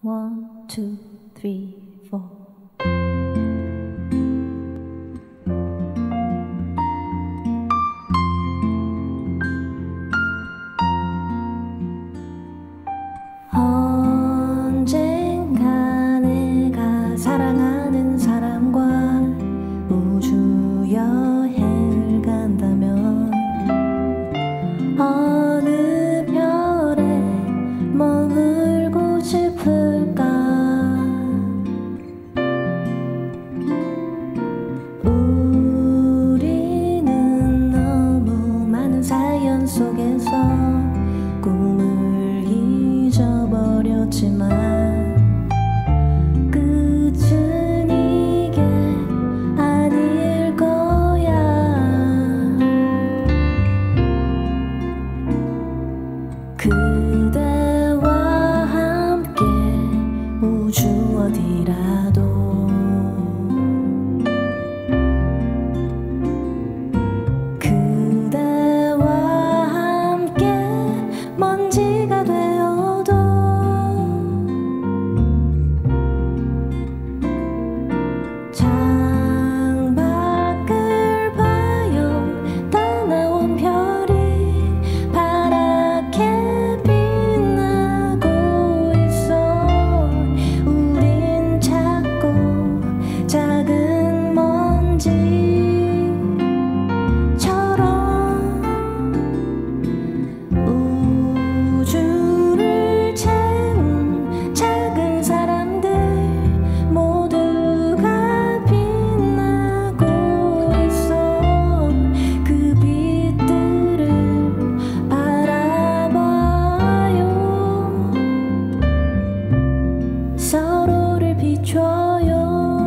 One, two, three, four. 언젠가 내가 사랑하는 사람과 우주 여행을 간다면 어느 별에 머물고 싶을까? 우리는 너무 많은 사연 속에서 꿈을 잊어버렸지만 끝은 이게 아닐 거야. 그대와 함께 우주 어디라도 그대와 함께 먼지가 되어도 창밖을 봐요. 떠나온 별이 파랗게 빛나고 있어. 우린 작고 작은 먼지처럼 우주를 채운 작은 사람들 모두가 빛나고 있어. 그 빛들을 바라봐요. 서로를 비춰요.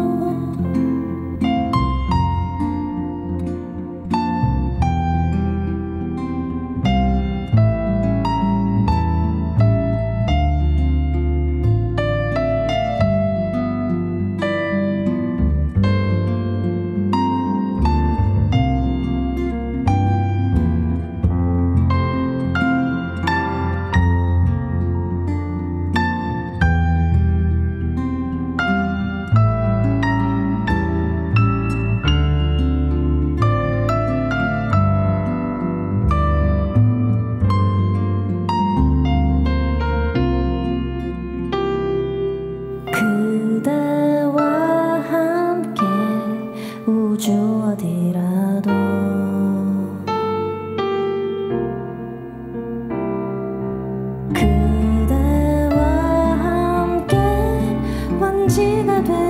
그대와 함께 우주 어디라도 그대와 함께 먼지가 돼